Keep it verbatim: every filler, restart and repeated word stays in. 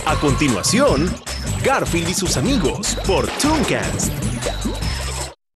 A continuación, Garfield y sus amigos por Tooncast.